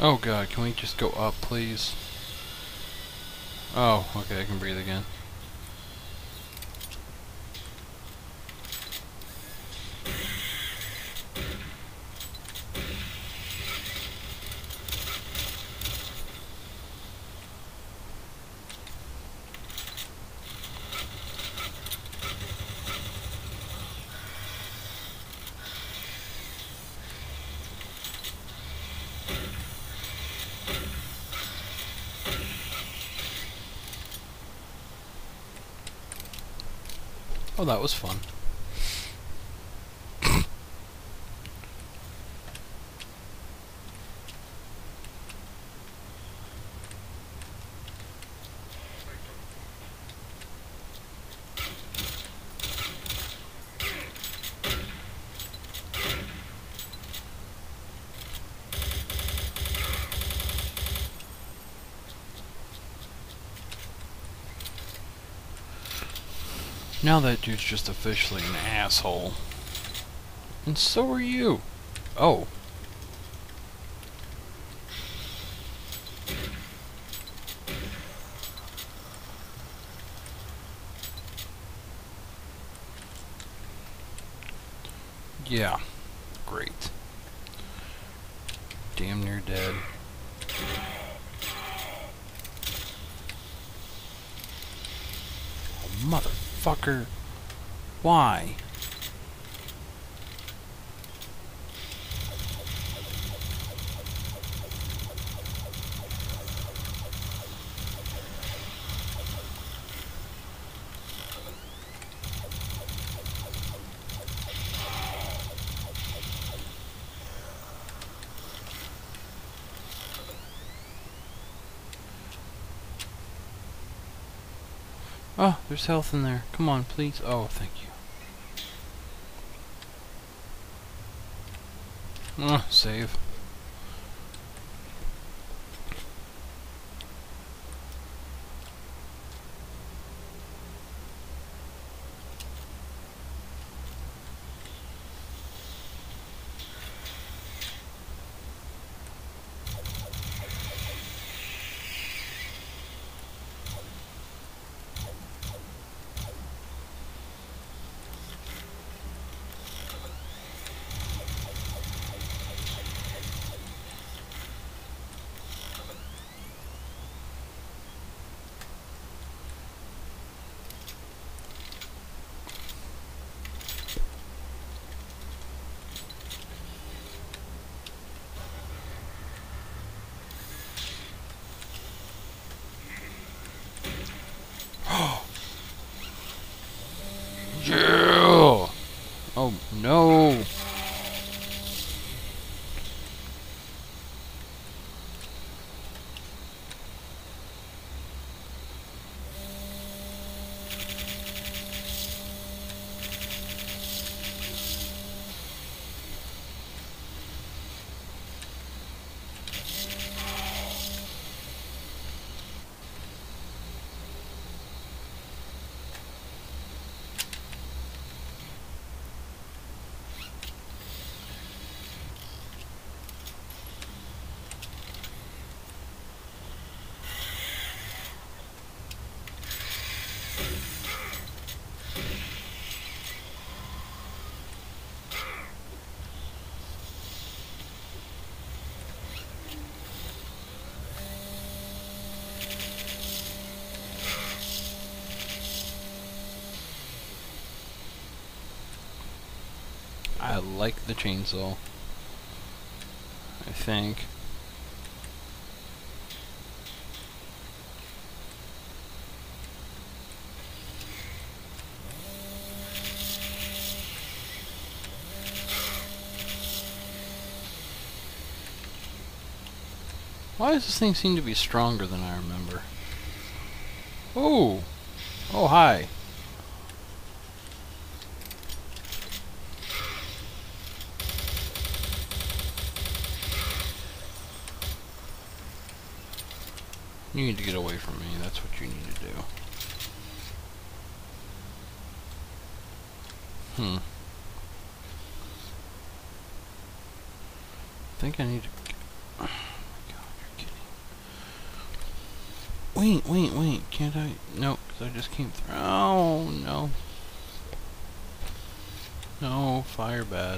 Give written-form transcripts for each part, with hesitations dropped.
Oh god, can we just go up, please? Oh, okay, I can breathe again. Oh, that was fun. Now that dude's just officially an asshole. And so are you. Oh. Yeah. Great. Damn near dead. Oh, motherfucker. Why? Oh, there's health in there. Come on, please. Oh, thank you. Save. Yeah! Oh, no! I like the chainsaw. I think. Why does this thing seem to be stronger than I remember? Oh! Oh, hi. You need to get away from me. That's what you need to do. I think I need to... Oh my God. wait. Can't I? No, because I just came through. Oh, no. No, fire bad.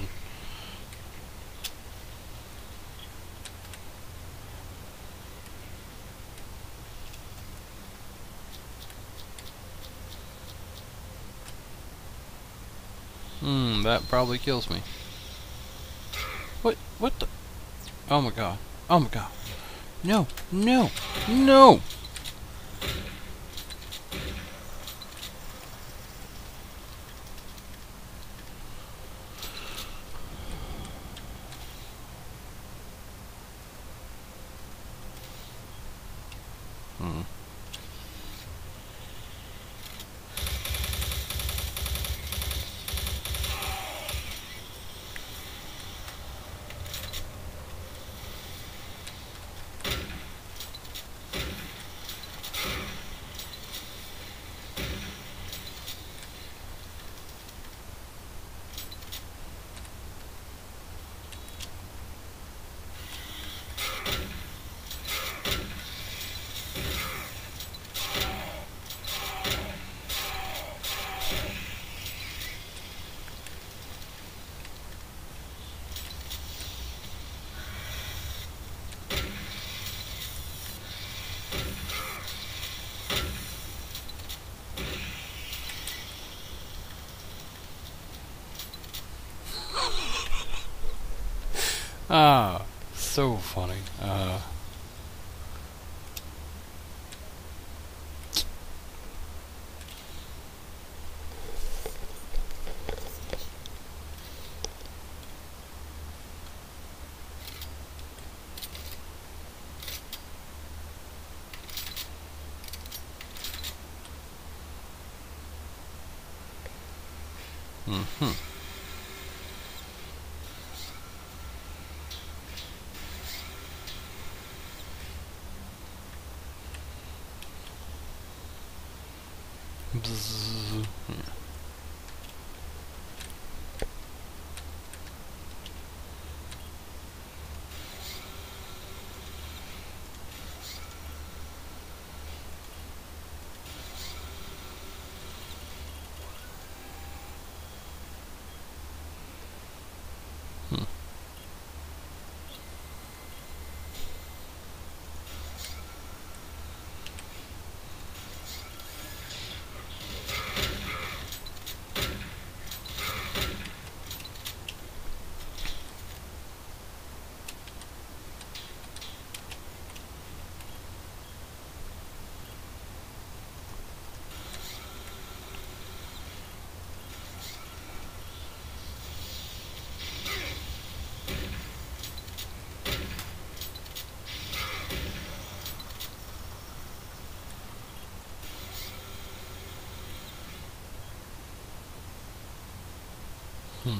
That probably kills me. What the? Oh my god. Oh my god. No, no, no! Hmm. Ah, so funny. Mm-hmm. Bzzz. Hmm. Hmm.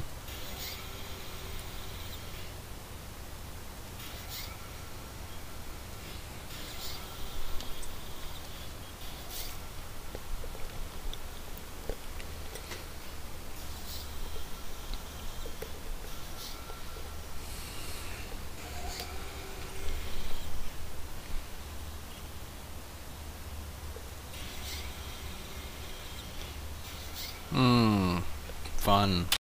Fun.